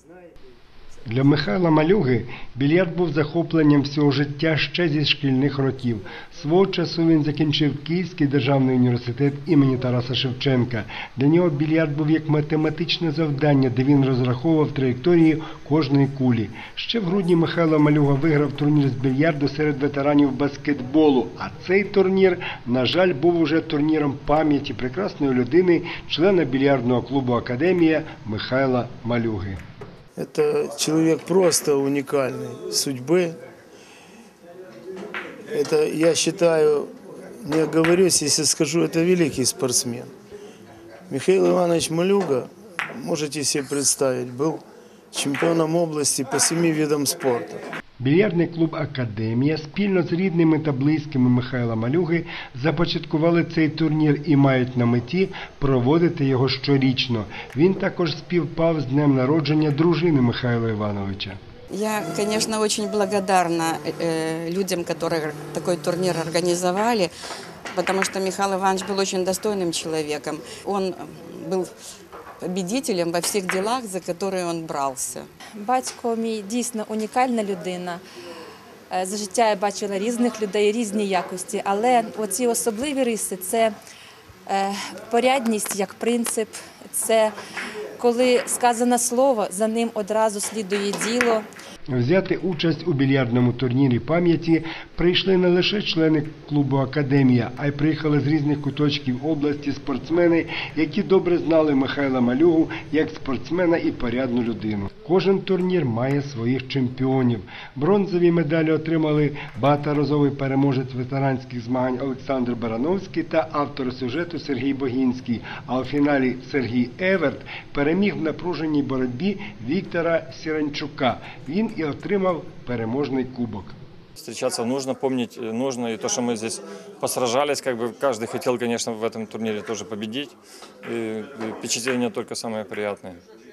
Для Михайла Малюги більярд був захопленням всього життя ще зі шкільних років. Свого часу він закінчив Київський державний університет імені Тараса Шевченка. Для нього більярд був як математичне завдання, де він розраховував траєкторії кожної кулі. Ще в грудні Михайло Малюга виграв турнір з більярду серед ветеранів баскетболу. А цей турнір, на жаль, був уже турніром пам'яті прекрасної людини, члена більярдного клубу «Академія» Михайла Малюги. Это человек просто уникальной судьбы. Это, я считаю, не оговорюсь, если скажу, это великий спортсмен. Михаил Иванович Малюга, можете себе представить, был чемпионом области по 7 видам спорта. Більярдний клуб «Академія» спільно з рідними та близькими Михайла Малюги започаткували цей турнір і мають на меті проводити його щорічно. Він також співпав з днем народження дружини Михайла Івановича. Я, конечно, очень благодарна людям, которые такой турнир организовали, потому что Михаил Иванович был очень достойным человеком. Он был победителем во всіх ділах, за які він брався. Батько мій дійсно унікальна людина. За життя я бачила різних людей, різні якості, але оці особливі риси – це порядність як принцип, це коли сказане слово, за ним одразу слідує діло. Взяти участь у більярдному турнірі пам'яті прийшли не лише члени клубу «Академія», а й приїхали з різних куточків області спортсмени, які добре знали Михайла Малюгу як спортсмена і порядну людину. Кожен турнір має своїх чемпіонів. Бронзові медалі отримали багаторазовий переможець ветеранських змагань Олександр Барановський та автор сюжету Сергій Богінський, а у фіналі Сергій Еверт переміг в напруженій боротьбі Віктора Сіранчука. Він і отримав переможний кубок. Встречаться нужно, помнить нужно, и то, что мы здесь посражались, каждый хотел, конечно, в этом турнире тоже победить, и впечатления только самые приятные.